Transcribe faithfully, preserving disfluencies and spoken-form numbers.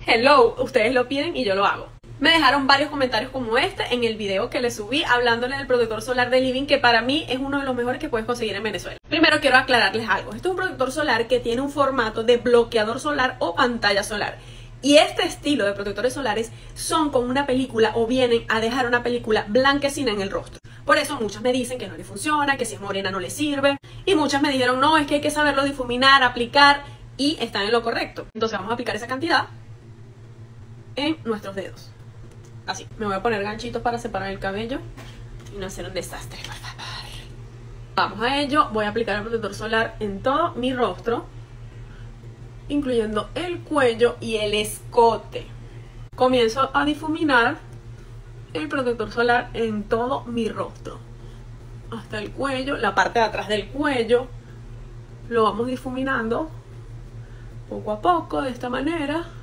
Hello, ustedes lo piden y yo lo hago. Me dejaron varios comentarios como este en el video que les subí hablándole del protector solar de Living, que para mí es uno de los mejores que puedes conseguir en Venezuela. Primero quiero aclararles algo. Este es un protector solar que tiene un formato de bloqueador solar o pantalla solar. Y este estilo de protectores solares son con una película o vienen a dejar una película blanquecina en el rostro. Por eso muchas me dicen que no le funciona, que si es morena no le sirve. Y muchas me dijeron, no, es que hay que saberlo difuminar, aplicar, y están en lo correcto. Entonces vamos a aplicar esa cantidad en nuestros dedos. Así, me voy a poner ganchitos para separar el cabello y no hacer un desastre, por favor. Vamos a ello, voy a aplicar el protector solar en todo mi rostro, incluyendo el cuello y el escote. Comienzo a difuminar el protector solar en todo mi rostro, hasta el cuello, la parte de atrás del cuello. Lo vamos difuminando poco a poco, de esta manera.